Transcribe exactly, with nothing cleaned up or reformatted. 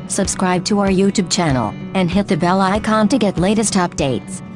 subscribe to our YouTube channel, and hit the bell icon to get latest updates.